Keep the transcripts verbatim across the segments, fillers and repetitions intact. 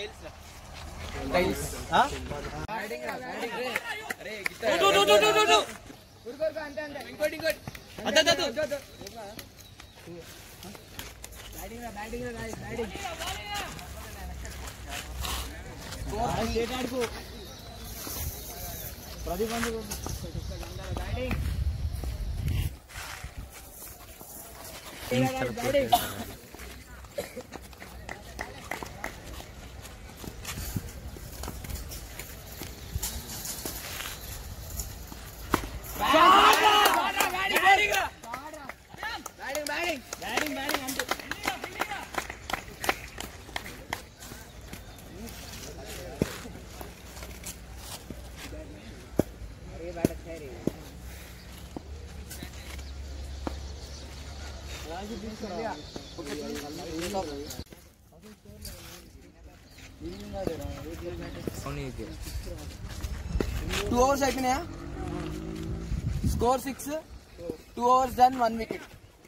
Two overs అయిపోయినాయా? Score six, two overs done, one wicket,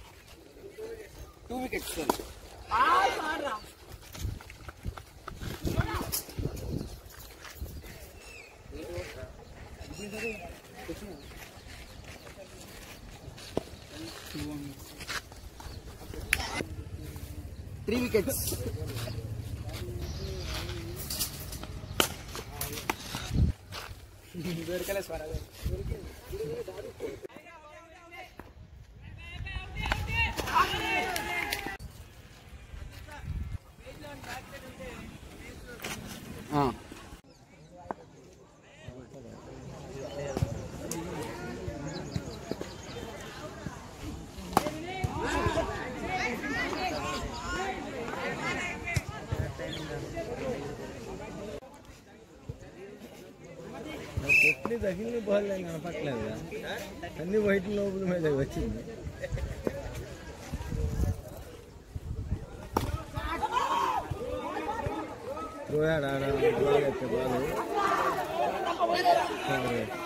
two wickets. Three wickets. దొరకలే స్వరా ఎట్లీ తగిలి ball కనపట్లేదు, అన్ని వైట్ లోపల మీద వచ్చింది. పోయాడు ఆడ బాల్ అయితే బాల్